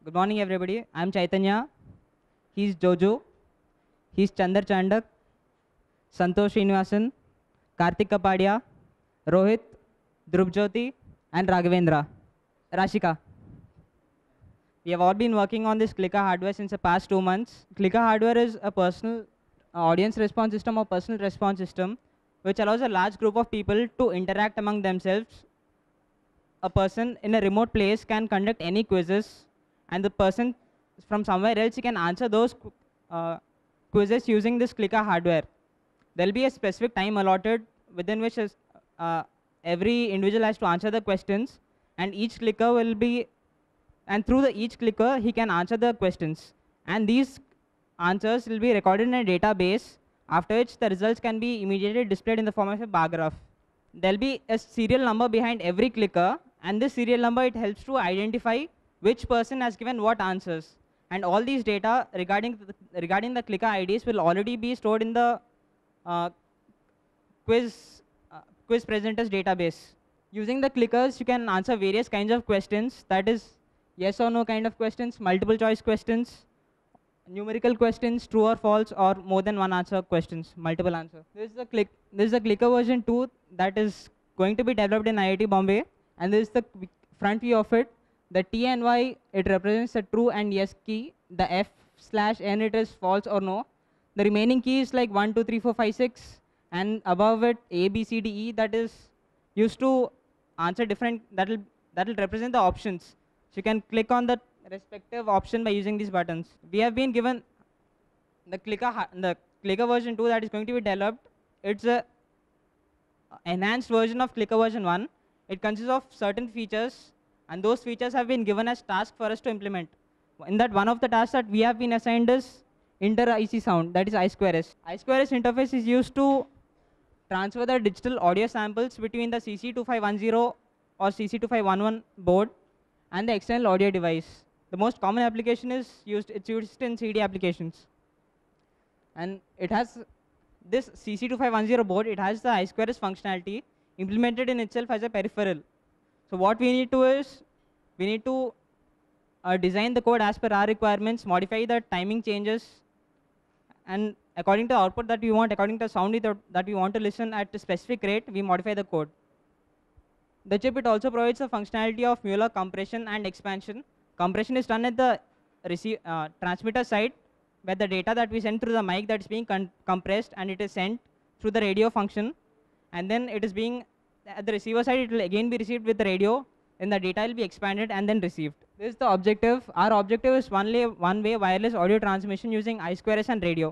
Good morning, everybody. I'm Chaitanya. He's Jojo. He's Chandar Chandak, Santosh Srinivasan, Karthik Kapadia, Rohit, Dhrupjyoti, and Raghavendra. Rashika. We have all been working on this Clicker hardware since the past 2 months. Clicker hardware is a personal audience response system or personal response system which allows a large group of people to interact among themselves. A person in a remote place can conduct any quizzes, and the person from somewhere else can answer those quizzes using this Clicker hardware. There'll be a specific time allotted within which uh, every individual has to answer the questions, and each clicker will be, and through each clicker he can answer the questions, and these answers will be recorded in a database, after which the results can be immediately displayed in the form of a bar graph. There'll be a serial number behind every clicker, and this serial number, it helps to identify which person has given what answers. And all these data regarding the clicker IDs will already be stored in the uh, quiz quiz presenters database. Using the clickers, you can answer various kinds of questions, that is yes or no kind of questions, multiple choice questions, numerical questions, true or false, or more than one answer questions, multiple answer. This is the clicker version 2 that is going to be developed in IIT Bombay, and this is the front view of it. The T and Y, it represents the true and yes key. The F/N, it is false or no. The remaining keys like 1, 2, 3, 4, 5, 6, and above it A, B, C, D, E, that is used to answer different, that'll represent the options. So you can click on the respective option by using these buttons. We have been given the clicker version 2 that is going to be developed. It's a enhanced version of clicker version 1. It consists of certain features, and those features have been given as tasks for us to implement. In that, one of the tasks that we have been assigned is inter-IC sound, that is I2S. I2S interface is used to transfer the digital audio samples between the CC2510 or CC2511 board and the external audio device. The most common application it's used in CD applications. And it has this CC2510 board, it has the I2S functionality implemented in itself as a peripheral. So what we need to is, we need to design the code as per our requirements, modify the timing changes, and according to the output that we want, according to the sound that we want to listen at a specific rate, we modify the code. The chip, it also provides the functionality of Mueller compression and expansion. Compression is done at the transmitter side, where the data that we send through the mic, that is being compressed, and it is sent through the radio function, and then it is being, at the receiver side, it will again be received with the radio, and the data will be expanded and then received. This is the objective. Our objective is one-way wireless audio transmission using I2S and radio.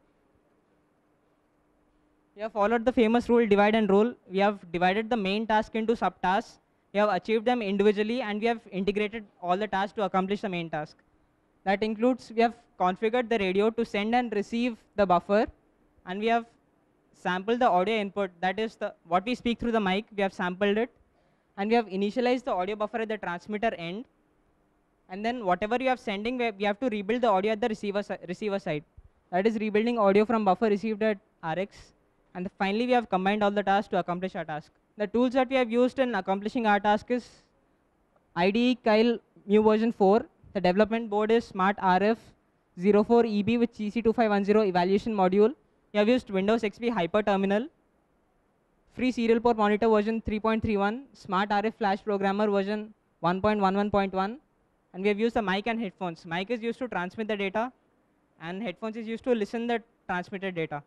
We have followed the famous rule, divide and rule. We have divided the main task into subtasks. We have achieved them individually, and we have integrated all the tasks to accomplish the main task. That includes, we have configured the radio to send and receive the buffer, and we have sampled the audio input, that is what we speak through the mic, we have sampled it, and we have initialized the audio buffer at the transmitter end, and then whatever you have sending, we have to rebuild the audio at the receiver side. That is rebuilding audio from buffer received at RX, and finally we have combined all the tasks to accomplish our task. The tools that we have used in accomplishing our task is IDE Kyle Mu version 4. The development board is Smart RF 04EB with CC2510 evaluation module. We have used Windows XP Hyper Terminal, Free Serial Port Monitor version 3.31, Smart RF Flash Programmer version 1.11.1, and we have used the mic and headphones. Mic is used to transmit the data, and headphones is used to listen the transmitted data.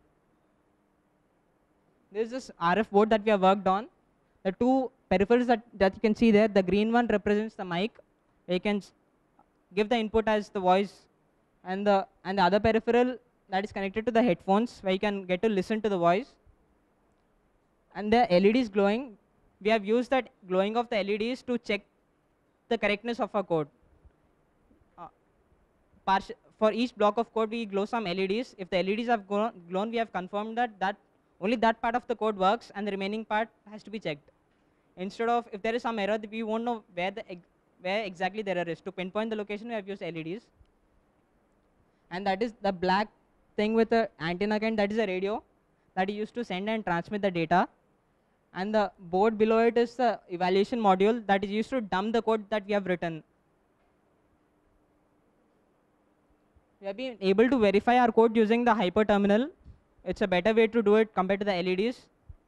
This is this RF board that we have worked on. The two peripherals that you can see there, the green one represents the mic. You can give the input as the voice, and the other peripheral that is connected to the headphones, where you can get to listen to the voice. And the LED is glowing. We have used that glowing of the LEDs to check the correctness of our code. For each block of code, we glow some LEDs. If the LEDs have glown, we have confirmed that only that part of the code works, and the remaining part has to be checked. Instead of, if there is some error, we won't know where exactly the error is. To pinpoint the location, we have used LEDs. And that is the black thing with the antenna kind, that is a radio that is used to send and transmit the data. And the board below it is the evaluation module that is used to dump the code that we have written. We have been able to verify our code using the hyper terminal. It's a better way to do it compared to the LEDs.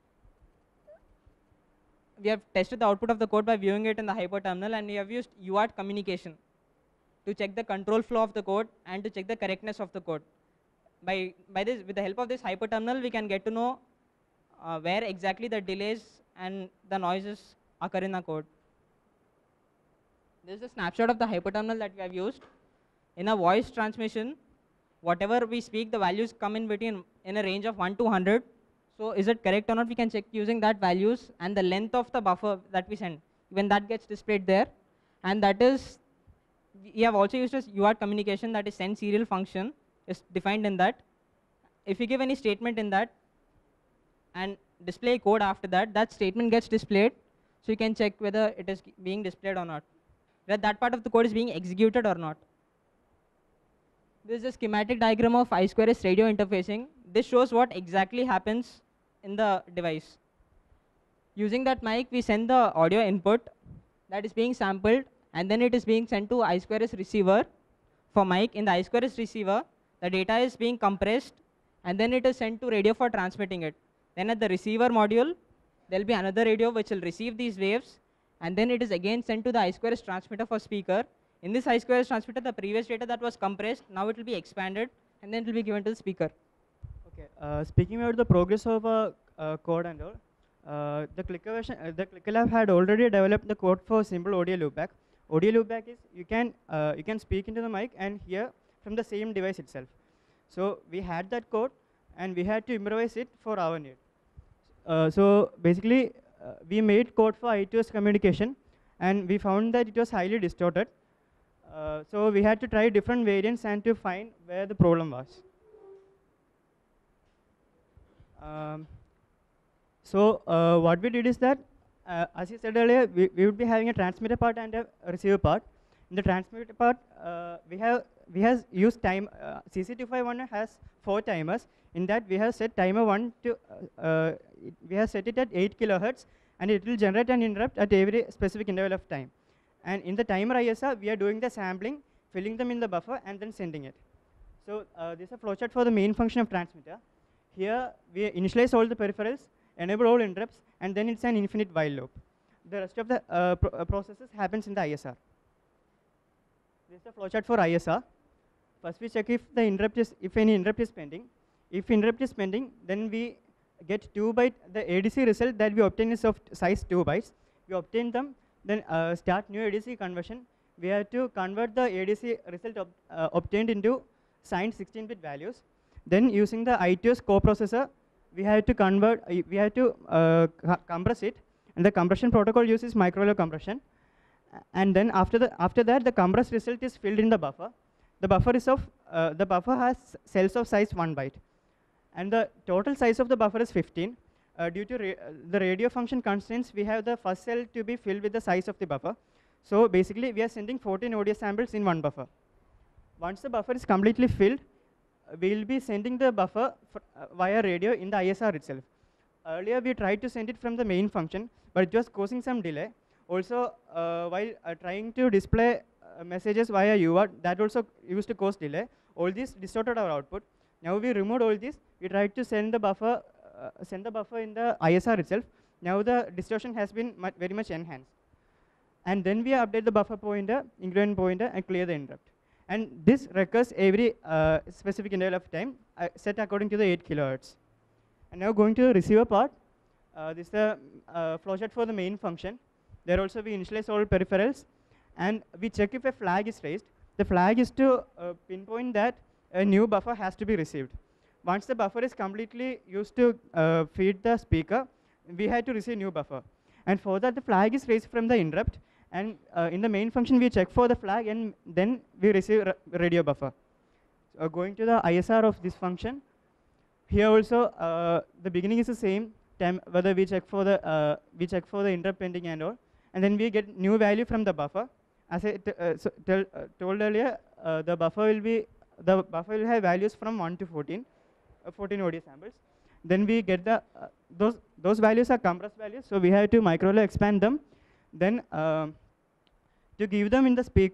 We have tested the output of the code by viewing it in the hyper terminal, and we have used UART communication to check the control flow of the code and to check the correctness of the code. With the help of this hyper terminal, we can get to know where exactly the delays and the noises occur in the code. This is a snapshot of the hyper terminal that we have used. In a voice transmission, whatever we speak, the values come in between in a range of 1 to 100. So is it correct or not? We can check using that values and the length of the buffer that we send. When that gets displayed there, and that is, we have also used this UART communication, that is send serial function is defined in that. If you give any statement in that and display code after that, that statement gets displayed. So you can check whether it is being displayed or not, whether that part of the code is being executed or not. This is a schematic diagram of I2S radio interfacing. This shows what exactly happens in the device. Using that mic, we send the audio input that is being sampled, and then it is being sent to I2S receiver for mic. In the I2S receiver, the data is being compressed, and then it is sent to radio for transmitting it. Then at the receiver module, there will be another radio which will receive these waves, and then it is again sent to the I2S transmitter for speaker. In this I2S transmitter, the previous data that was compressed, now it will be expanded, and then it will be given to the speaker. Okay, speaking about the progress of code and all, the Clicker Lab had already developed the code for simple audio loopback. Audio loopback is you can speak into the mic and hear from the same device itself. So we had that code, and we had to improvise it for our need. So basically, we made code for I2S communication, and we found that it was highly distorted. So we had to try different variants and to find where the problem was. What we did is that, as you said earlier, we would be having a transmitter part and a receiver part. In the transmitter part, we have used time. CC251 has 4 timers. In that, we have set timer 1 to we have set it at 8 kilohertz, and it will generate an interrupt at every specific interval of time. And in the timer ISR, we are doing the sampling, filling them in the buffer, and then sending it. So this is a flowchart for the main function of transmitter. Here, we initialize all the peripherals, enable all interrupts, and then it's an infinite while loop. The rest of the processes happens in the ISR. This is a flowchart for ISR. First, we check if any interrupt is pending. If interrupt is pending, then we get 2 byte. The ADC result that we obtain is of size 2 bytes. We obtain them, then start new ADC conversion. We have to convert the ADC result obtained into signed 16-bit values. Then using the I2S coprocessor, we have to compress it, and the compression protocol uses microwave compression. And then after that, the compressed result is filled in the buffer. The buffer has cells of size 1 byte, and the total size of the buffer is 15. Due to the radio function constraints, we have the first cell to be filled with the size of the buffer. So basically, we are sending 14 audio samples in one buffer. Once the buffer is completely filled, we will be sending the buffer via radio in the ISR itself. Earlier, we tried to send it from the main function, but it was causing some delay. Also, while trying to display messages via UART, that also used to cause delay. All this distorted our output. Now we removed all this. We tried to send the buffer in the ISR itself. Now the distortion has been very much enhanced. And then we update the buffer pointer, increment pointer, and clear the interrupt. And this recurs every specific interval of time, set according to the 8 kilohertz. And now going to the receiver part, this is the flowchart for the main function. There also we initialize all peripherals, and we check if a flag is raised. The flag is to pinpoint that a new buffer has to be received. Once the buffer is completely used to feed the speaker, we had to receive new buffer. And for that, the flag is raised from the interrupt. And in the main function, we check for the flag, and then we receive radio buffer. So going to the ISR of this function, here also the beginning is the same. Whether we check for the interrupt pending and all, and then we get new value from the buffer. As I told earlier, the buffer will have values from 1 to 14 audio samples. Then we get the those values are compressed values, so we have to microwave expand them. Then to give them in the speaker,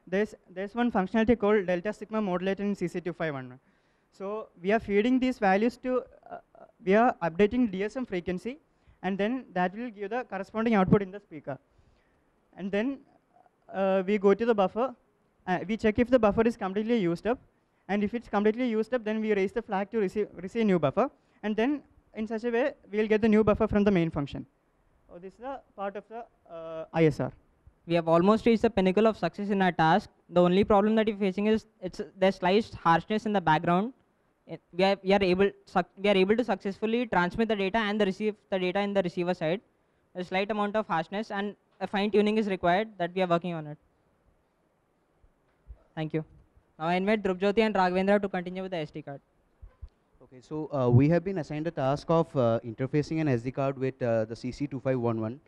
there's one functionality called delta sigma modulator in CC2511. So we are feeding these values to, we are updating DSM frequency, and then that will give the corresponding output in the speaker. And then we go to the buffer, we check if the buffer is completely used up, and if it's completely used up, then we raise the flag to receive new buffer, and then in such a way, we'll get the new buffer from the main function. So this is a part of the ISR. We have almost reached the pinnacle of success in our task. The only problem that we're facing is there's slight harshness in the background. We are able to successfully transmit the data and receive the data in the receiver side. A slight amount of harshness and a fine tuning is required that we are working on it. Thank you. Now I invite Drupjyoti and Raghavendra to continue with the SD card. Okay, so we have been assigned the task of interfacing an SD card with the CC2511,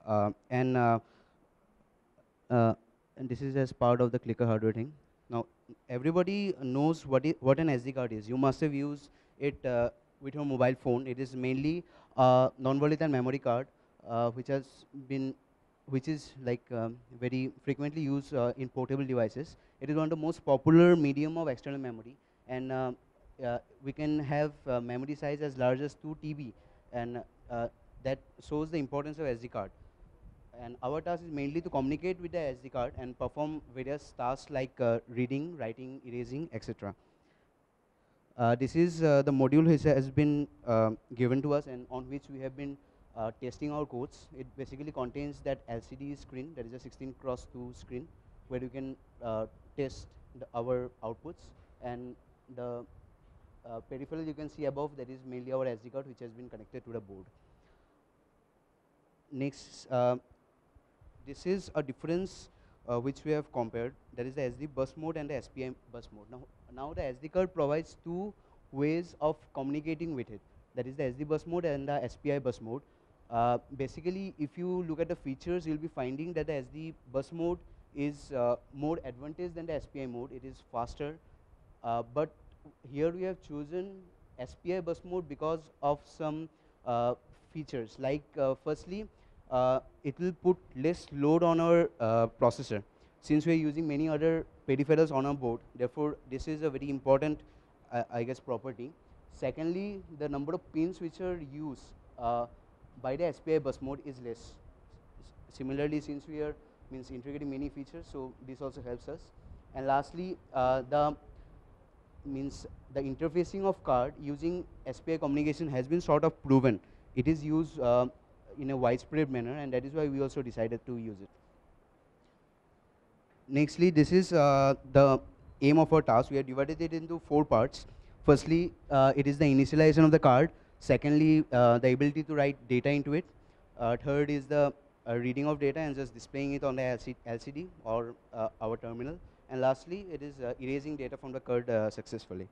and this is as part of the clicker hardware thing. Now, everybody knows what an SD card is. You must have used it with your mobile phone. It is mainly a non-volatile memory card, which is like very frequently used in portable devices. It is one of the most popular medium of external memory, and we can have memory size as large as 2 TB, and that shows the importance of SD card. And our task is mainly to communicate with the SD card and perform various tasks like reading, writing, erasing, etc. This is the module which has been given to us and on which we have been testing our codes. It basically contains that LCD screen, that is a 16x2 screen, where you can test our outputs, and the peripheral you can see above, that is mainly our SD card which has been connected to the board. Next, this is a difference which we have compared, that is the SD bus mode and the SPI bus mode. Now the SD card provides two ways of communicating with it, that is the SD bus mode and the SPI bus mode. Basically, if you look at the features, you'll be finding that the SD bus mode is more advantage than the SPI mode. It is faster, but here we have chosen SPI bus mode because of some features, like firstly, it will put less load on our processor, since we are using many other peripherals on our board. Therefore, this is a very important, I guess, property. Secondly, the number of pins which are used by the SPI bus mode is less. Similarly, since we are integrating many features, so this also helps us. And lastly, the interfacing of card using SPI communication has been sort of proven. It is used in a widespread manner, and that is why we also decided to use it. Nextly, this is the aim of our task. We have divided it into 4 parts. Firstly, it is the initialization of the card. Secondly, the ability to write data into it. Third is the reading of data and just displaying it on the LCD or our terminal. And lastly, it is erasing data from the card successfully.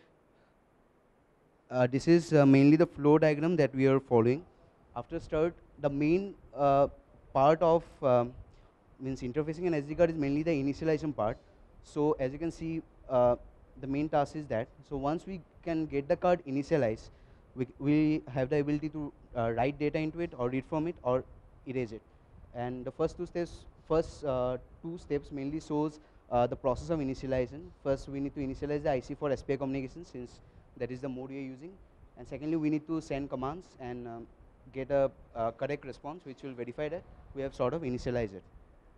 This is mainly the flow diagram that we are following. After start, the main part of interfacing an SD card is mainly the initialization part. So as you can see, the main task is that. So once we can get the card initialized, we have the ability to write data into it, or read from it, or erase it. And the first two steps mainly shows the process of initialization. First, we need to initialize the IC for SPI communication, since that is the mode we are using. And secondly, we need to send commands and get a correct response, which will verify that we have sort of initialized it.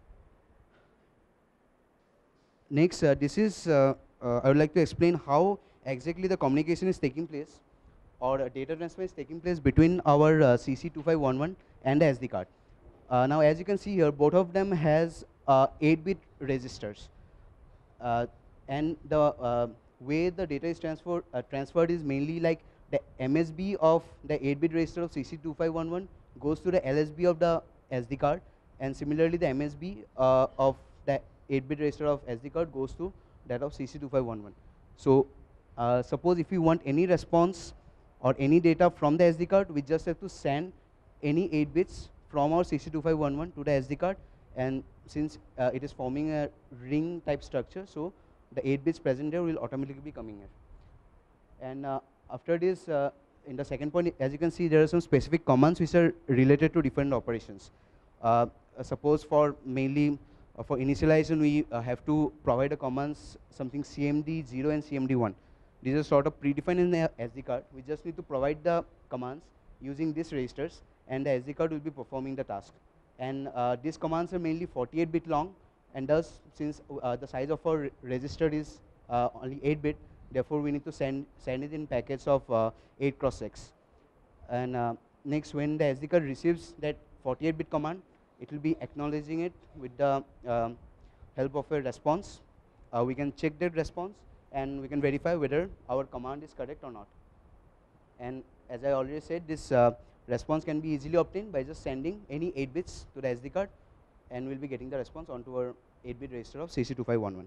Next, this is I would like to explain how exactly the communication is taking place, or data transfer is taking place between our CC2511 and the SD card. Now, as you can see here, both of them has 8-bit registers, and the way the data is transferred is mainly like the MSB of the 8-bit register of CC2511 goes to the LSB of the SD card, and similarly the MSB of the 8-bit register of SD card goes to that of CC2511. So suppose if we want any response or any data from the SD card, we just have to send any 8 bits from our CC2511 to the SD card, and since it is forming a ring type structure, so the 8 bits present there will automatically be coming here. And after this, in the second point, as you can see, there are some specific commands which are related to different operations. Suppose for mainly For initialization, we have to provide a commands, something CMD0 and CMD1. These are sort of predefined in the SD card. We just need to provide the commands using these registers, and the SD card will be performing the task. And these commands are mainly 48-bit long, and thus, since the size of our register is only 8-bit, therefore we need to send it in packets of 8 cross 6. And next, when the SD card receives that 48-bit command, it will be acknowledging it with the help of a response. We can check that response, and we can verify whether our command is correct or not. And as I already said, this response can be easily obtained by just sending any 8 bits to the SD card, and we'll be getting the response onto our 8-bit register of CC2511.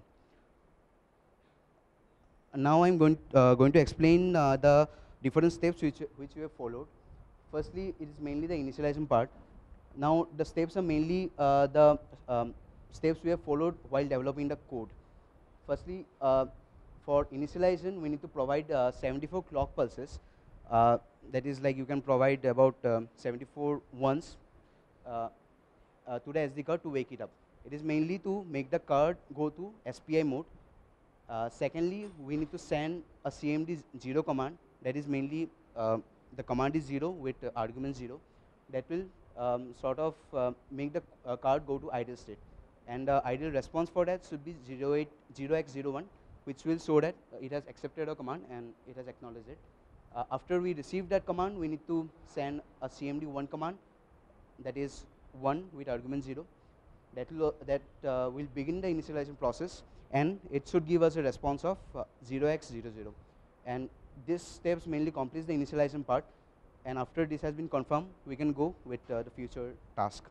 Now I'm going to explain the different steps which we have followed. Firstly, it is mainly the initialization part. Now the steps are mainly the steps we have followed while developing the code. Firstly, for initialization, we need to provide 74 clock pulses. That is, like, you can provide about 74 ones to the SD card to wake it up. It is mainly to make the card go to SPI mode. Secondly, we need to send a CMD0 command. That is mainly the command is 0 with argument 0. That will sort of make the card go to idle state. And the ideal response for that should be 0x01, which will show that it has accepted a command and it has acknowledged it. After we receive that command, we need to send a CMD1 command, that is 1 with argument 0. That will begin the initialization process, and it should give us a response of 0x00. And this steps mainly completes the initialization part, and after this has been confirmed, we can go with the future task.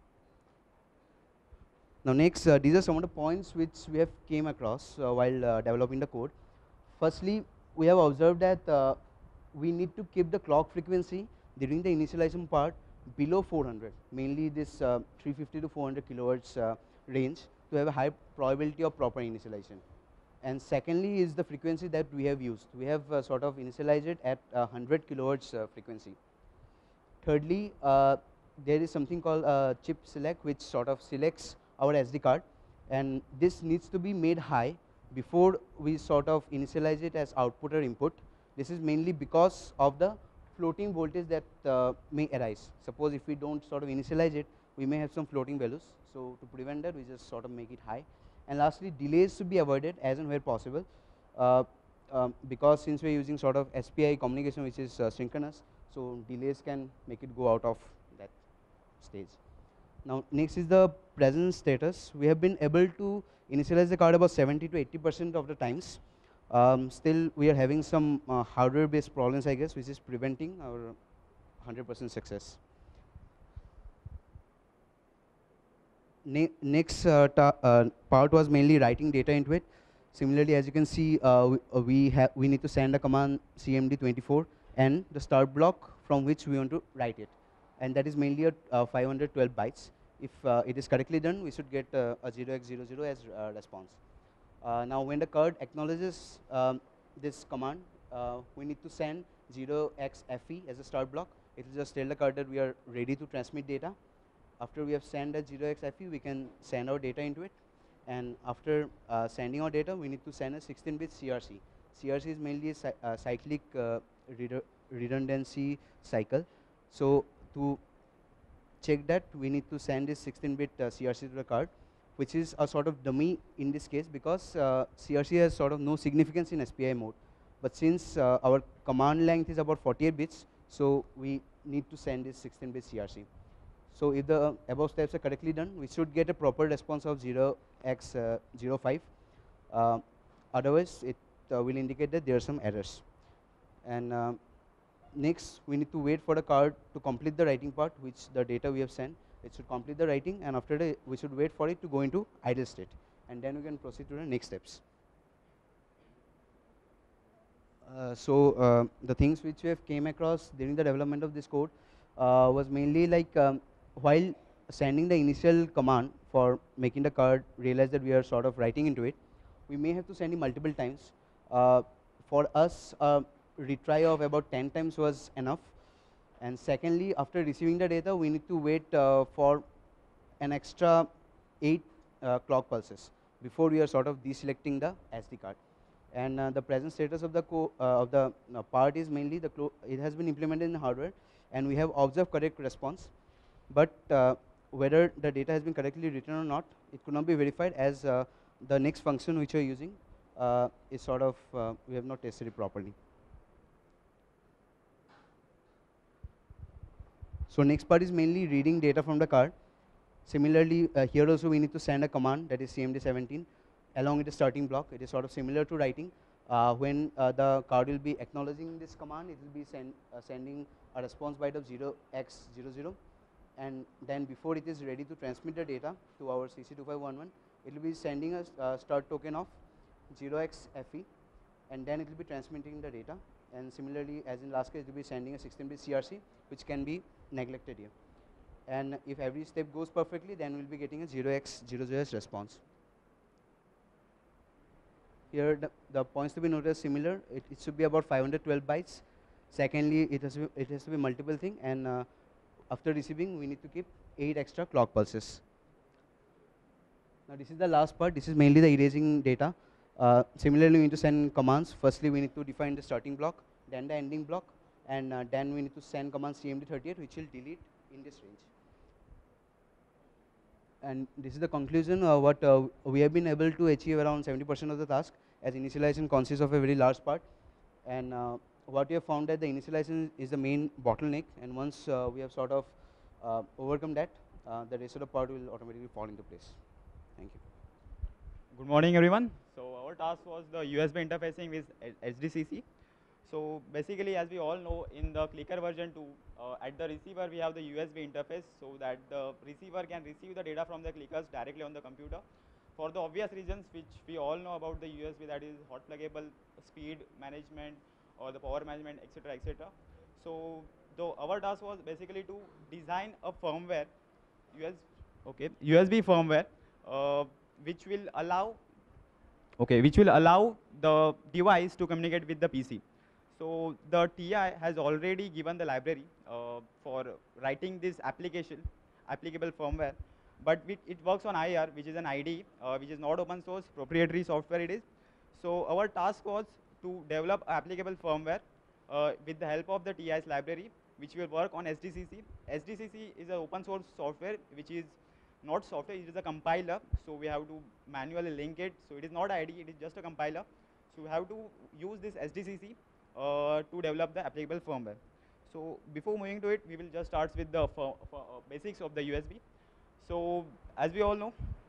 Now next, these are some of the points which we have came across while developing the code. Firstly, we have observed that we need to keep the clock frequency during the initialization part below 400, mainly this 350 to 400 kilohertz range, to have a high probability of proper initialization. And secondly is the frequency that we have used. We have sort of initialized it at 100 kilohertz frequency. Thirdly, there is something called chip select, which sort of selects our SD card, and this needs to be made high before we sort of initialize it as output or input. This is mainly because of the floating voltage that may arise. Suppose if we don't sort of initialize it, we may have some floating values. So to prevent that, we just sort of make it high. And lastly, delays should be avoided as and where possible, because since we are using sort of SPI communication which is synchronous, so delays can make it go out of that stage. Now next is the presence status. We have been able to initialize the card about 70 to 80% of the times. Still we are having some hardware based problems, I guess, which is preventing our 100% success. Next part was mainly writing data into it. Similarly, as you can see, we need to send a command CMD24 and the start block from which we want to write it, and that is mainly a 512 bytes. If it is correctly done, we should get a 0x00 as response. Now when the card acknowledges this command, we need to send 0xFE as a start block. It will just tell the card that we are ready to transmit data. After we have sent that 0xFE, we can send our data into it, and after sending our data, we need to send a 16-bit CRC. CRC is mainly a cyclic redundancy cycle. So to check that, we need to send this 16-bit CRC to the card, which is a sort of dummy in this case, because CRC has sort of no significance in SPI mode. But since our command length is about 48 bits, so we need to send this 16-bit CRC. So if the above steps are correctly done, we should get a proper response of 0x05. Otherwise, it will indicate that there are some errors. And next, we need to wait for the card to complete the writing part, which the data we have sent. It should complete the writing, and after that, we should wait for it to go into idle state, and then we can proceed to the next steps. So the things which we have came across during the development of this code was mainly like while sending the initial command for making the card realize that we are sort of writing into it, we may have to send it multiple times. For us, retry of about 10 times was enough. And secondly, after receiving the data, we need to wait for an extra 8 clock pulses before we are sort of deselecting the SD card. And the present status of the part is mainly it has been implemented in hardware, and we have observed correct response. But whether the data has been correctly written or not, it could not be verified, as the next function which we are using is sort of we have not tested it properly. So next part is mainly reading data from the card. Similarly, here also we need to send a command, that is CMD17, along with the starting block. It is sort of similar to writing. When the card will be acknowledging this command, it will be sending a response byte of 0x00, and then before it is ready to transmit the data to our CC2511, it will be sending a start token of 0xFE, and then it will be transmitting the data. And similarly, as in last case, it will be sending a 16-bit CRC, which can be neglected here. And if every step goes perfectly, then we'll be getting a 0x00 response. Here the points to be noted are similar. It should be about 512 bytes. Secondly, it has to be multiple thing, and after receiving, we need to keep 8 extra clock pulses. Now this is the last part. This is mainly the erasing data. Similarly, we need to send commands. Firstly, we need to define the starting block, then the ending block, and then we need to send command CMD38, which will delete in this range. And this is the conclusion. What we have been able to achieve around 70% of the task, as initialization consists of a very large part. And what we have found that the initialization is the main bottleneck, and once we have sort of overcome that, the rest of the part will automatically fall into place. Thank you. Good morning, everyone. So our task was the USB interfacing with SDCC. So basically, as we all know, in the clicker version 2, at the receiver we have the USB interface, so that the receiver can receive the data from the clickers directly on the computer. For the obvious reasons which we all know about the USB, that is hot pluggable, speed management, or the power management, etc., etc. So our task was basically to design a firmware, USB firmware, which will allow the device to communicate with the PC. So the TI has already given the library for writing this applicable firmware, but it works on IR, which is an IDE, which is not open source, proprietary software it is. So our task was to develop applicable firmware with the help of the TI's library, which will work on SDCC. SDCC is an open source software, which is not software, it is a compiler. So we have to manually link it. So it is not IDE, it is just a compiler. So we have to use this SDCC to develop the applicable firmware. So before moving to it, we will just start with the basics of the USB. So as we all know,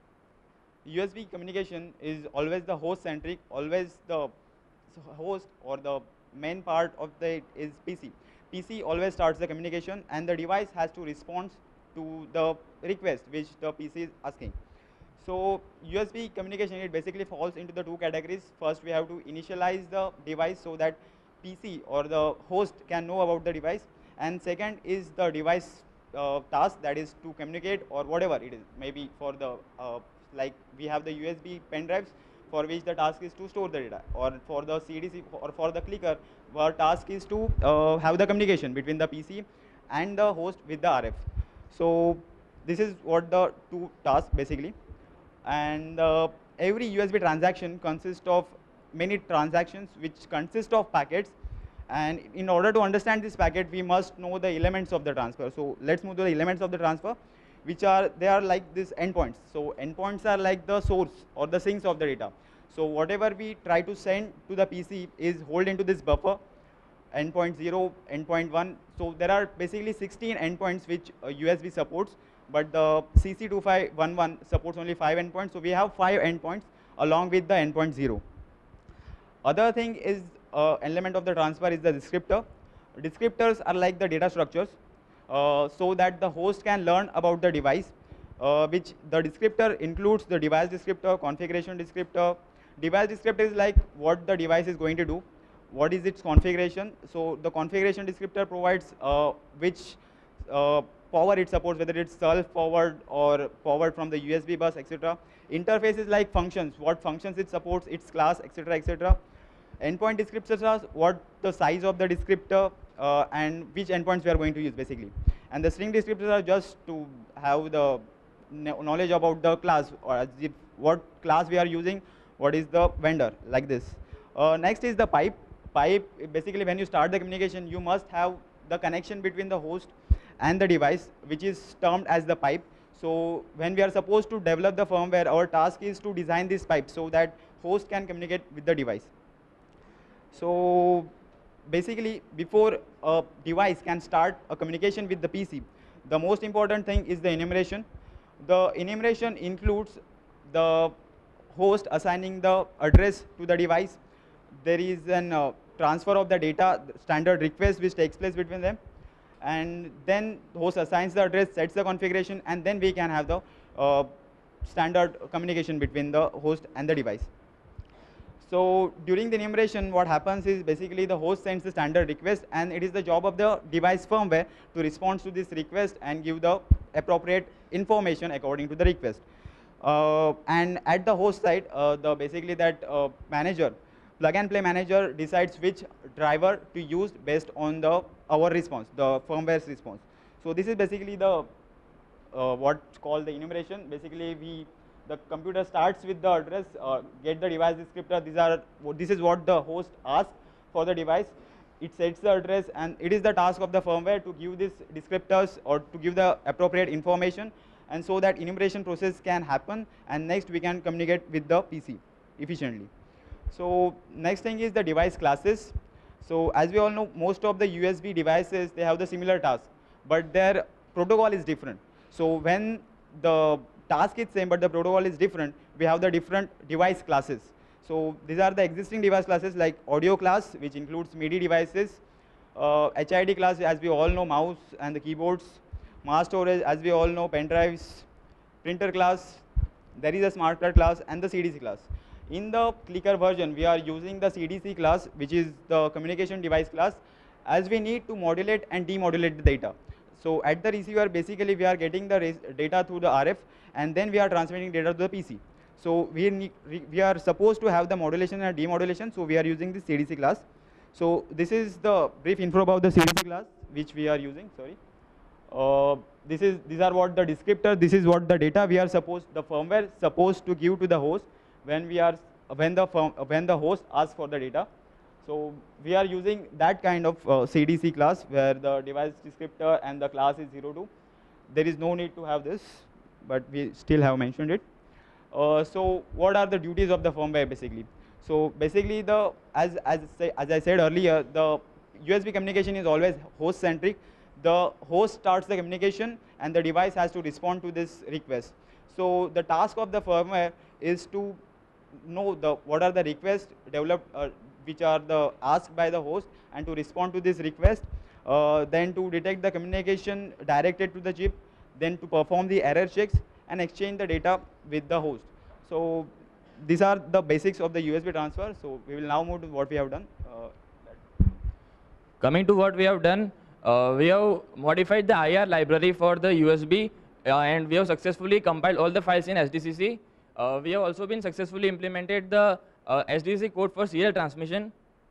USB communication is always the host-centric, always the host or the main part of the is PC. PC always starts the communication, and the device has to respond to the request which the PC is asking. So USB communication, it basically falls into the two categories. First, we have to initialize the device so that PC or the host can know about the device, and second is the device task, that is to communicate or whatever it is. Maybe for the like we have the USB pen drives, for which the task is to store the data, or for the CDC or for the clicker, our task is to have the communication between the PC and the host with the RF. So this is what the two tasks basically. And every USB transaction consists of many transactions which consist of packets, and in order to understand this packet, we must know the elements of the transfer. So let's move to the elements of the transfer, which are like these endpoints. So endpoints are like the source or the sinks of the data. So whatever we try to send to the PC is held into this buffer, endpoint 0, endpoint 1. So there are basically 16 endpoints which USB supports, but the CC2511 supports only 5 endpoints. So we have 5 endpoints along with the endpoint 0. Other thing is element of the transfer is the descriptor. Descriptors are like the data structures, so that the host can learn about the device, which the descriptor includes the device descriptor, configuration descriptor. Device descriptor is like what the device is going to do, what is its configuration. So the configuration descriptor provides which power it supports, whether it's self-powered or powered from the USB bus, etc. Interface is like functions, what functions it supports, its class, etc., etc. Endpoint descriptors are what the size of the descriptor and which endpoints we are going to use basically. And the string descriptors are just to have the knowledge about the class, or as if what class we are using, what is the vendor, like this. Next is the pipe. Pipe, basically when you start the communication, you must have the connection between the host and the device, which is termed as the pipe. So when we are supposed to develop the firmware, our task is to design this pipe so that host can communicate with the device. So basically, before a device can start a communication with the PC, the most important thing is the enumeration. The enumeration includes the host assigning the address to the device. There is an transfer of the data, standard request which takes place between them. And then the host assigns the address, sets the configuration, and then we can have the standard communication between the host and the device. So during the enumeration, what happens is basically the host sends the standard request, and it is the job of the device firmware to respond to this request and give the appropriate information according to the request. And at the host side, basically that manager, plug and play manager, decides which driver to use based on our response, the firmware's response. So this is basically the what's called the enumeration. Basically, the computer starts with the address, get the device descriptor. This is what the host asks for the device. It sets the address, and it is the task of the firmware to give these descriptors or to give the appropriate information, and so that enumeration process can happen, and next we can communicate with the PC efficiently. So next thing is the device classes. So as we all know, most of the USB devices, they have the similar task, but their protocol is different. So when the task is same but the protocol is different, we have the different device classes. So these are the existing device classes, like audio class, which includes MIDI devices, HID class, as we all know, mouse and the keyboards, mass storage, as we all know, pen drives, printer class, there is a smart card class, and the CDC class. In the Clicker version, we are using the CDC class, which is the communication device class, as we need to modulate and demodulate the data. So at the receiver, basically we are getting the data through the RF, and then we are transmitting data to the PC. So we are supposed to have the modulation and demodulation, so we are using the CDC class. So this is the brief info about the CDC class, which we are using, sorry. These are what the descriptor, this is what the data we are the firmware supposed to give to the host when the host asks for the data. So we are using that kind of CDC class where the device descriptor and the class is 02. There is no need to have this, but we still have mentioned it. So what are the duties of the firmware basically? So basically, as I said earlier, the USB communication is always host centric. The host starts the communication, and the device has to respond to this request. So the task of the firmware is to know what are the requests developed, which are asked by the host, and to respond to this request, then to detect the communication directed to the chip, then to perform the error checks and exchange the data with the host. So these are the basics of the USB transfer. So we will now move to what we have done. Coming to what we have done, we have modified the IR library for the USB, and we have successfully compiled all the files in SDCC. We have also been successfully implemented the SDCC code for serial transmission.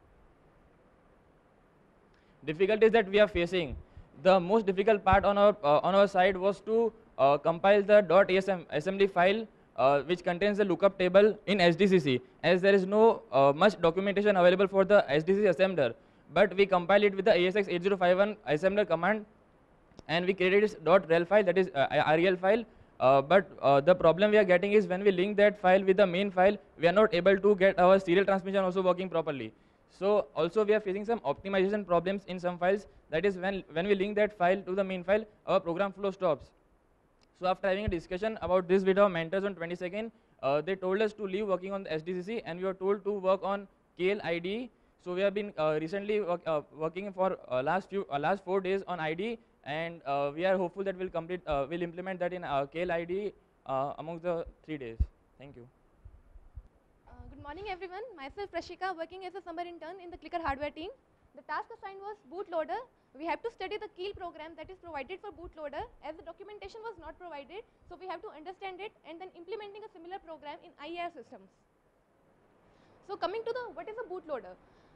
Difficulties that we are facing, the most difficult part on our side was to compile the .asm assembly file, which contains the lookup table in SDCC, as there is no much documentation available for the SDCC assembler. But we compile it with the ASX8051 assembler command, and we created this .rel file, that is REL file. But the problem we are getting is when we link that file with the main file, we are not able to get our serial transmission also working properly. So also we are facing some optimization problems in some files. That is when we link that file to the main file, our program flow stops. So after having a discussion about this with our mentors on 22nd, they told us to leave working on the SDCC, and we were told to work on KL IDE. So we have been recently working for last 4 days on IDE, and we are hopeful that we'll implement that in KL IDE among the 3 days. Thank you. Good morning, everyone. Myself, Prashika, working as a summer intern in the Clicker hardware team. The task assigned was bootloader. We have to study the Keel program that is provided for bootloader, as the documentation was not provided, so we have to understand it and then implementing a similar program in IAR systems. So coming to what is a bootloader?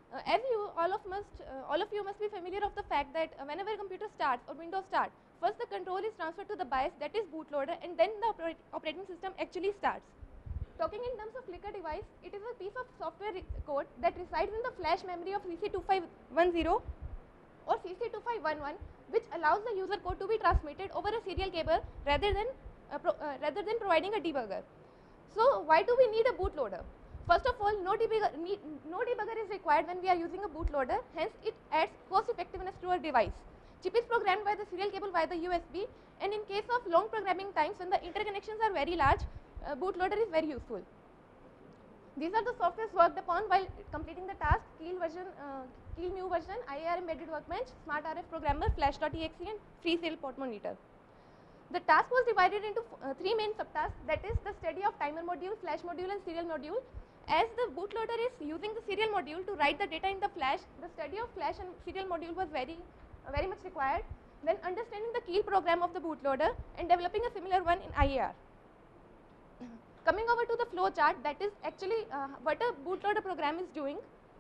As you all of you must be familiar of the fact that whenever a computer starts or Windows starts, first the control is transferred to the BIOS, that is bootloader, and then the operating system actually starts. Talking in terms of Clicker device, it is a piece of software code that resides in the flash memory of CC2510 or CC2511, which allows the user code to be transmitted over a serial cable rather than providing a debugger. So why do we need a bootloader? First of all, no debugger is required when we are using a bootloader, hence it adds cost effectiveness to our device. Chip is programmed by the serial cable via the USB, and in case of long programming times when the interconnections are very large, bootloader is very useful. These are the softwares worked upon while completing the task: Keel new version, IAR embedded workbench, Smart RF programmer, Flash.exe, and free serial port monitor. The task was divided into three main subtasks, that is the study of timer module, flash module, and serial module. As the bootloader is using the serial module to write the data in the flash, the study of flash and serial module was very much required. Then understanding the Keel program of the bootloader and developing a similar one in IAR. Coming over to the flow chart, that is actually what a bootloader program is doing.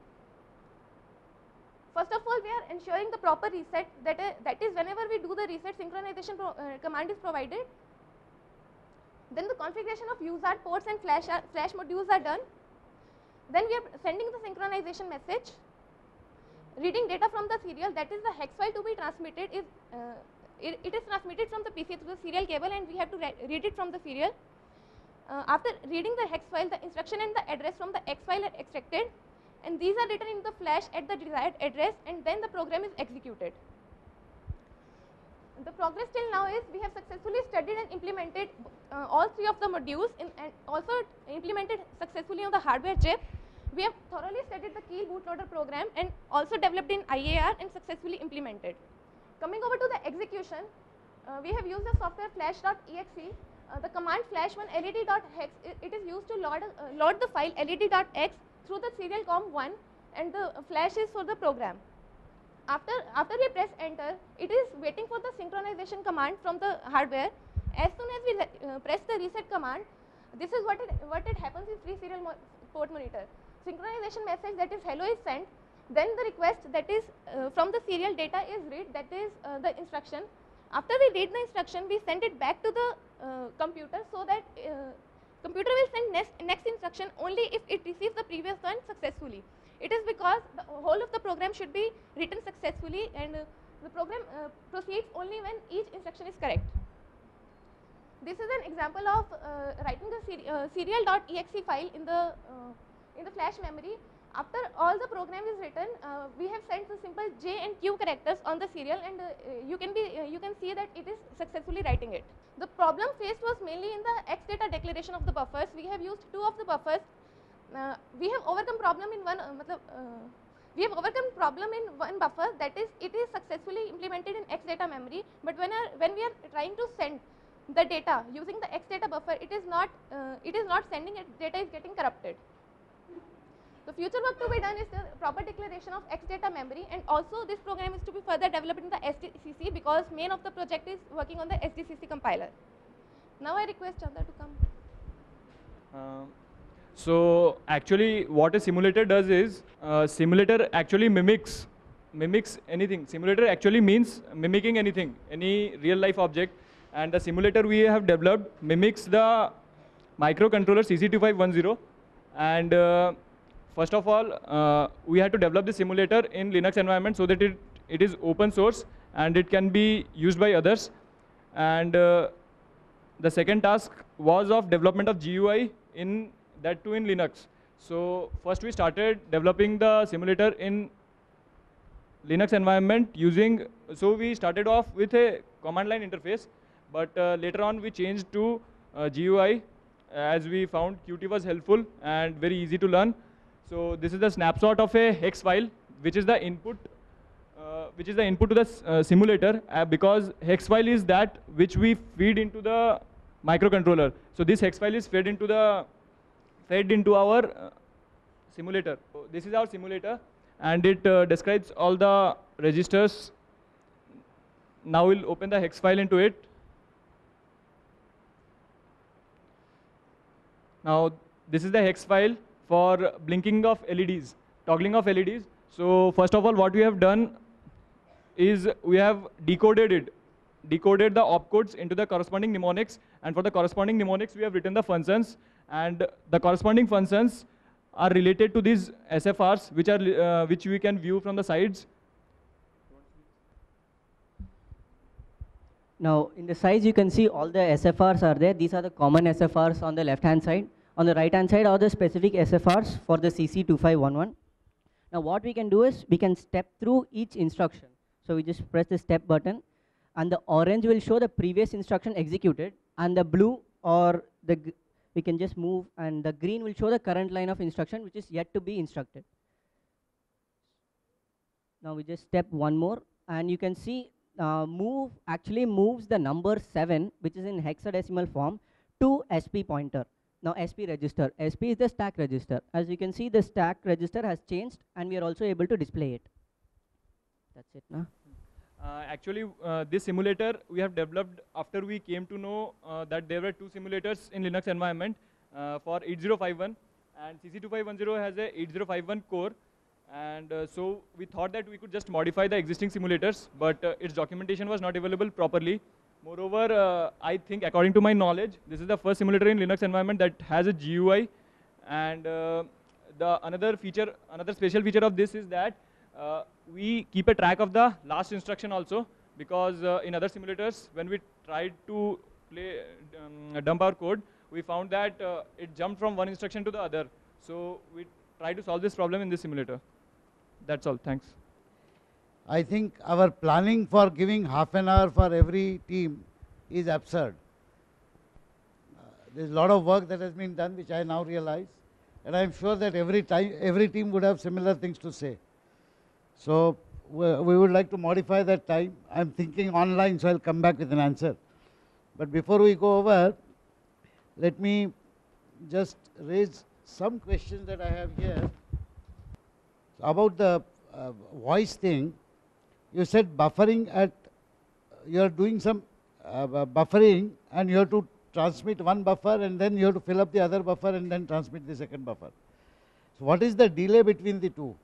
First of all, we are ensuring the proper reset, that is whenever we do the reset, synchronization command is provided. Then the configuration of UART ports and flash modules are done. Then we are sending the synchronization message. Reading data from the serial, that is the hex file to be transmitted, it is transmitted from the PC through the serial cable, and we have to read it from the serial. After reading the hex file, the instruction and the address from the hex file are extracted, and these are written in the flash at the desired address, and then the program is executed. The progress till now is we have successfully studied and implemented all three of the modules and also implemented successfully on the hardware chip. We have thoroughly studied the Keel bootloader program and also developed in IAR and successfully implemented. Coming over to the execution, we have used the software flash.exe. The command flash1 led.hex, it is used to load the file led.x through the serial COM1, and the flash is for the program. After we press enter, it is waiting for the synchronization command from the hardware. As soon as we press the reset command, this is what it happens in free serial port monitor. Synchronization message, that is hello, is sent. Then the request, that is from the serial data, is read, that is the instruction. After we read the instruction, we send it back to the computer, so that computer will send next instruction only if it receives the previous one successfully. It is because the whole of the program should be written successfully, and the program proceeds only when each instruction is correct. This is an example of writing a serial.exe file in the flash memory. After all the program is written, we have sent the simple J and Q characters on the serial, and you can see that it is successfully writing it. The problem faced was mainly in the X data declaration of the buffers. We have used two of the buffers. We have overcome problem in one. Buffer, that is, it is successfully implemented in X data memory. But when we are trying to send the data using the X data buffer, it is not sending it. Data is getting corrupted. The future work to be done is the proper declaration of X data memory, and also this program is to be further developed in the SDCC, because main of the project is working on the SDCC compiler. Now I request Chandra to come. So actually what a simulator does is, simulator actually mimics anything. Simulator actually means mimicking anything, any real life object, and the simulator we have developed mimics the microcontroller CC2510, and first of all, we had to develop the simulator in Linux environment so that it is open source and it can be used by others. And the second task was of development of GUI, in that too in Linux. So first we started developing the simulator in Linux environment using, so we started off with a command line interface, but later on we changed to GUI, as we found Qt was helpful and very easy to learn. So this is the snapshot of a hex file, which is the input to the simulator, because hex file is that which we feed into the microcontroller. So this hex file is fed into our simulator. So this is our simulator, and it describes all the registers. Now we'll open the hex file into it. Now this is the hex file for blinking of LEDs, toggling of LEDs. So first of all, what we have done is we have decoded the opcodes into the corresponding mnemonics, and for the corresponding mnemonics, we have written the functions, and the corresponding functions are related to these SFRs, which we can view from the sides. Now, in the sides, you can see all the SFRs are there. These are the common SFRs on the left-hand side. On the right-hand side are the specific SFRs for the CC2511. Now, what we can do is we can step through each instruction. So we just press the step button, and the orange will show the previous instruction executed, and the blue or we can just move, and the green will show the current line of instruction, which is yet to be instructed. Now we just step one more, and you can see move actually moves the number 7, which is in hexadecimal form, to SP pointer. Now SP register. SP is the stack register. As you can see, the stack register has changed, and we are also able to display it. That's it now. Actually, this simulator we have developed after we came to know that there were 2 simulators in Linux environment for 8051, and CC2510 has a 8051 core, and so we thought that we could just modify the existing simulators, but its documentation was not available properly. Moreover, I think according to my knowledge, this is the first simulator in Linux environment that has a GUI, and another special feature of this is that we keep a track of the last instruction also, because in other simulators, when we tried to dump our code, we found that it jumped from one instruction to the other. So we try to solve this problem in this simulator. That's all. Thanks. I think our planning for giving half an hour for every team is absurd. There's a lot of work that has been done, which I now realize, and I'm sure that every team would have similar things to say. So we would like to modify that time. I'm thinking online, so I'll come back with an answer. But before we go over, let me just raise some questions that I have here. About the voice thing, you said buffering you're doing some buffering, and you have to transmit one buffer, and then you have to fill up the other buffer and then transmit the second buffer. So what is the delay between the two,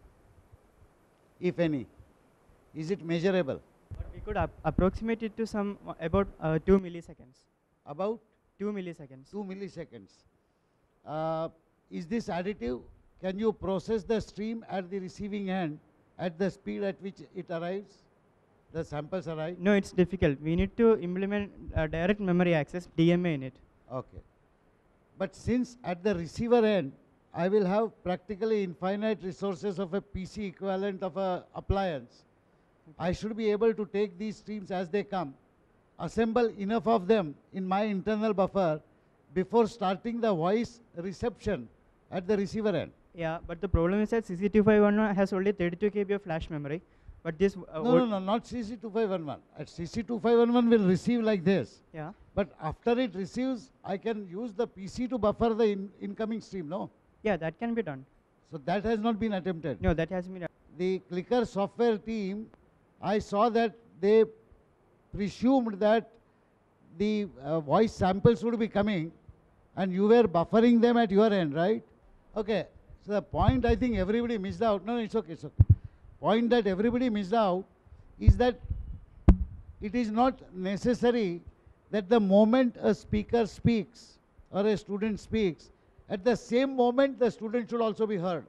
if any? Is it measurable? But we could approximate it to about 2 milliseconds. About 2 milliseconds. 2 milliseconds. Is this additive? Can you process the stream at the receiving end at the speed at which it arrives, the samples arrive? No, it's difficult. We need to implement direct memory access, DMA, in it. Okay. But since at the receiver end, I will have practically infinite resources of a PC equivalent of a appliance, I should be able to take these streams as they come, assemble enough of them in my internal buffer before starting the voice reception at the receiver end. Yeah, but the problem is that CC2511 has only 32 KB of flash memory. But this no, not CC2511. At CC2511 will receive like this. Yeah. But after it receives, I can use the PC to buffer the incoming stream, no? Yeah, that can be done. So that has not been attempted. No, that has been done. The Clicker software team, I saw that they presumed that the voice samples would be coming, and you were buffering them at your end, right? Okay. So the point I think everybody missed out. No, it's okay, it's okay. Point that everybody missed out is that it is not necessary that the moment a speaker speaks or a student speaks, at the same moment the student should also be heard.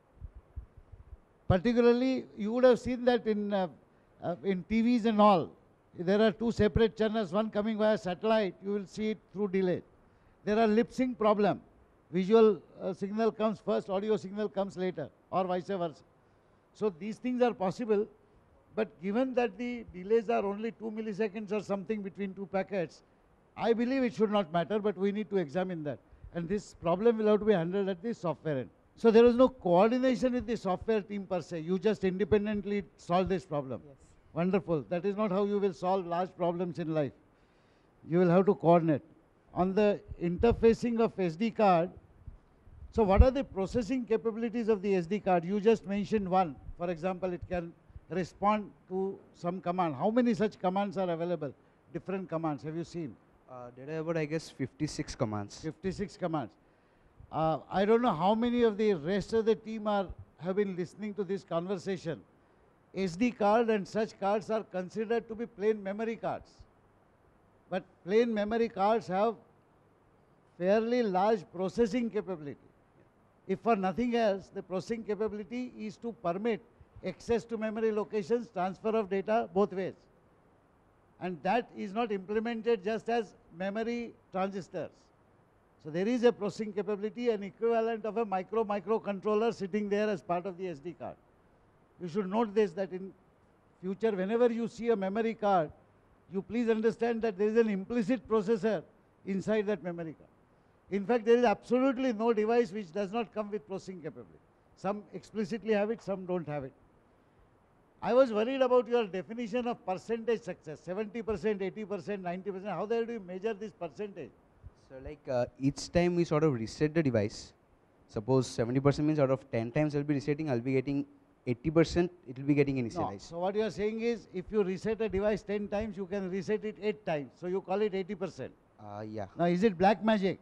Particularly, you would have seen that in TVs and all. There are two separate channels, one coming via satellite, you will see it through delay. There are lip sync problem. Visual signal comes first, audio signal comes later, or vice versa. So these things are possible, but given that the delays are only 2 milliseconds or something between two packets, I believe it should not matter, but we need to examine that. And this problem will have to be handled at the software end. So there is no coordination with the software team per se. You just independently solve this problem. Yes. Wonderful. That is not how you will solve large problems in life. You will have to coordinate. On the interfacing of SD card, so what are the processing capabilities of the SD card? You just mentioned one. For example, it can respond to some command. How many such commands are available? Different commands. Have you seen? There are about, I guess, 56 commands. 56 commands. I don't know how many of the rest of the team are have been listening to this conversation, SD card and such cards are considered to be plain memory cards. But plain memory cards have fairly large processing capability. If for nothing else, the processing capability is to permit access to memory locations, transfer of data both ways. And that is not implemented just as memory transistors. So there is a processing capability, an equivalent of a microcontroller sitting there as part of the SD card. You should note this, that in future, whenever you see a memory card, you please understand that there is an implicit processor inside that memory card. In fact, there is absolutely no device which does not come with processing capability. Some explicitly have it, some don't have it. I was worried about your definition of percentage success, 70%, 80%, 90%. How the hell do you measure this percentage? So like each time we sort of reset the device, suppose 70% means out of 10 times I'll be resetting, I'll be getting 80%, it will be getting No. initialized. So what you are saying is, if you reset a device 10 times, you can reset it 8 times. So you call it 80%. Yeah. Now is it black magic?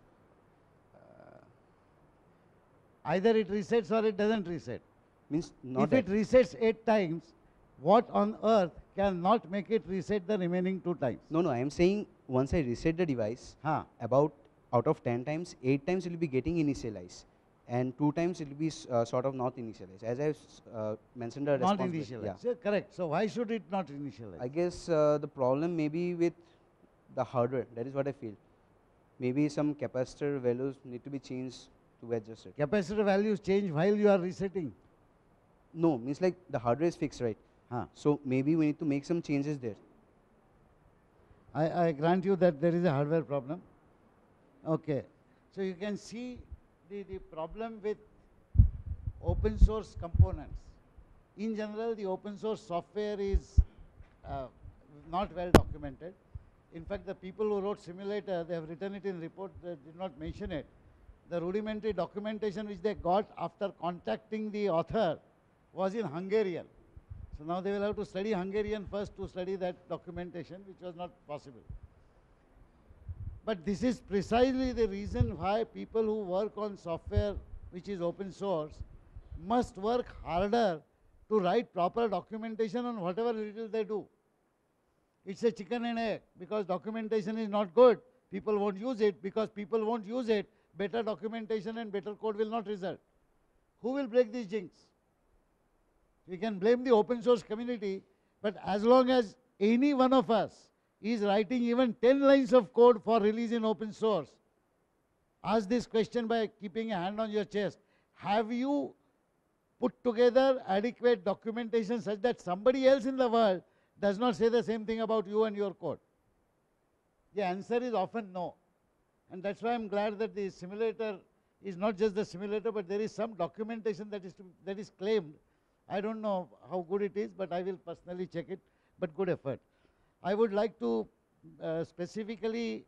Either it resets or it doesn't reset. Means not If it resets 8 times, what on earth cannot make it reset the remaining 2 times? No, I am saying once I reset the device, about out of 10 times, 8 times it will be getting initialized. And 2 times it will be sort of not initialized. As I mentioned the Not response. initialized. Yeah. Yeah, correct. So why should it not initialize? I guess the problem may be with the hardware. That is what I feel. Maybe some capacitor values need to be changed to adjust it. Capacitor values change while you are resetting. No, means like the hardware is fixed, right? So maybe we need to make some changes there. I grant you that there is a hardware problem. Okay. So you can see the problem with open source components. In general, the open source software is not well documented. In fact, the people who wrote simulator, they have written it in report, they did not mention it. The rudimentary documentation which they got after contacting the author was in Hungarian. So now they will have to study Hungarian first to study that documentation, which was not possible. But this is precisely the reason why people who work on software which is open source must work harder to write proper documentation on whatever little they do. It's a chicken and egg. Because documentation is not good, people won't use it. Because people won't use it, better documentation and better code will not result. Who will break this jinx? We can blame the open source community, but as long as any one of us is writing even 10 lines of code for release in open source, ask this question by keeping a hand on your chest. Have you put together adequate documentation such that somebody else in the world does not say the same thing about you and your code? The answer is often no. And that's why I'm glad that the simulator is not just the simulator, but there is some documentation that is claimed. I don't know how good it is, but I will personally check it, but good effort. I would like to specifically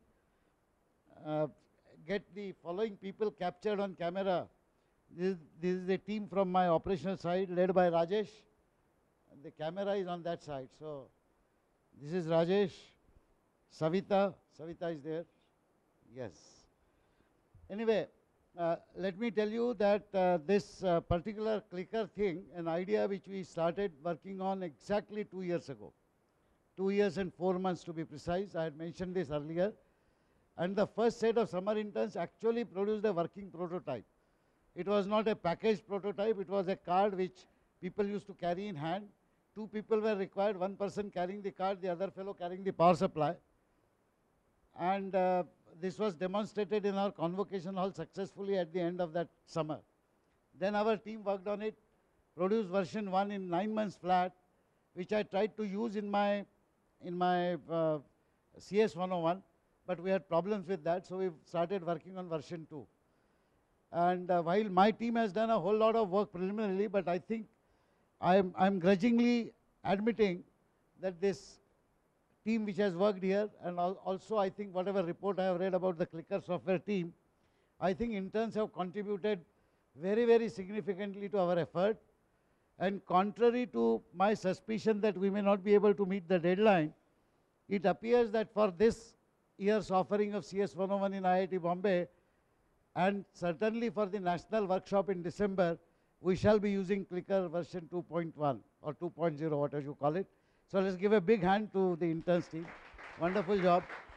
get the following people captured on camera. This is a team from my operational side led by Rajesh. The camera is on that side. So this is Rajesh, Savita. Savita is there. Yes. Anyway, let me tell you that this particular clicker thing, an idea which we started working on exactly 2 years ago. 2 years and 4 months to be precise. I had mentioned this earlier. And the first set of summer interns actually produced a working prototype. It was not a packaged prototype. It was a card which people used to carry in hand. 2 people were required, 1 person carrying the card, the other fellow carrying the power supply. And this was demonstrated in our convocation hall successfully at the end of that summer. Then our team worked on it, produced version 1 in 9 months flat, which I tried to use in my CS 101, but we had problems with that, so we started working on version 2. And while my team has done a whole lot of work preliminarily, but I think I'm grudgingly admitting that this team which has worked here, and also I think whatever report I have read about the Clicker software team, I think interns have contributed very, very significantly to our effort. And contrary to my suspicion that we may not be able to meet the deadline, it appears that for this year's offering of CS 101 in IIT Bombay, and certainly for the national workshop in December, we shall be using Clicker version 2.1 or 2.0, whatever you call it. So let's give a big hand to the interns team. Wonderful job.